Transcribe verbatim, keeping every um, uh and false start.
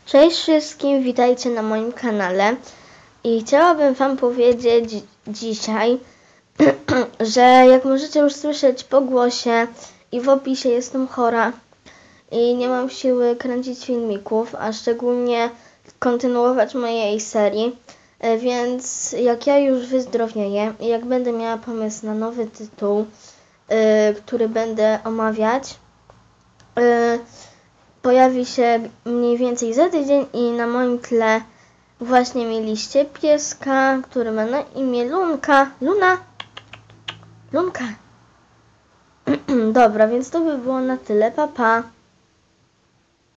Cześć wszystkim, witajcie na moim kanale i chciałabym wam powiedzieć dzisiaj, że jak możecie już słyszeć po głosie i w opisie, jestem chora i nie mam siły kręcić filmików, a szczególnie kontynuować mojej serii, więc jak ja już wyzdrowieję i jak będę miała pomysł na nowy tytuł, który będę omawiać, pojawi się mniej więcej za tydzień i na moim tle właśnie mieliście pieska, który ma na imię Lunka. Luna? Lunka. Dobra, więc to by było na tyle. Pa, pa.